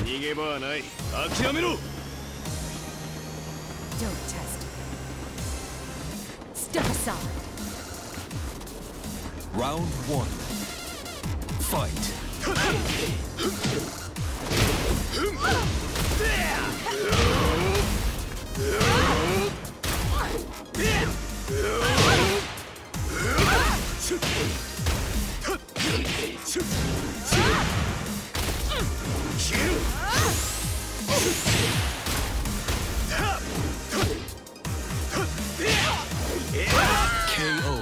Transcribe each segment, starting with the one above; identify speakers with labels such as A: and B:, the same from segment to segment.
A: 逃げ場はない。諦めろ。
B: Don't test me. Step aside.
C: Round 1. Fight. KO.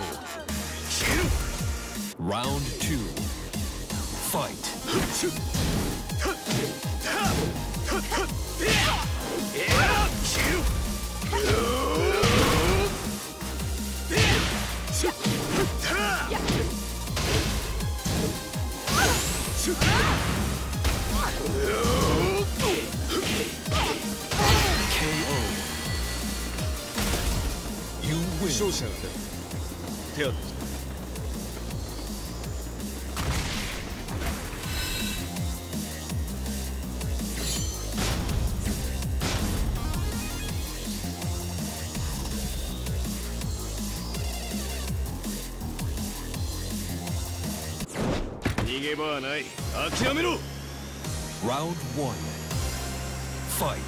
C: Round 2. Fight. KO. You win.
A: 勝者が出る。手当て。逃げ場はない。諦めろ。
C: Round 1. Fight.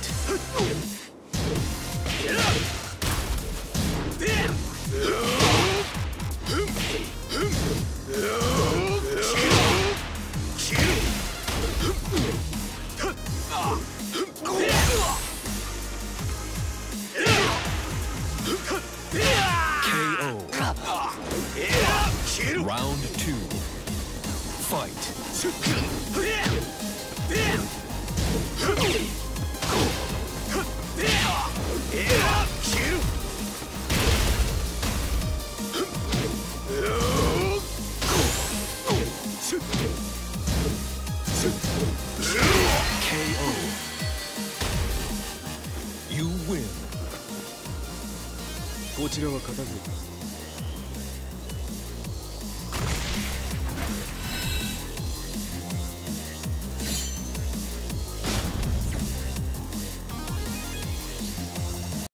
C: KO. Round 2. Fight. KO. You win.
A: こちらは片付けた。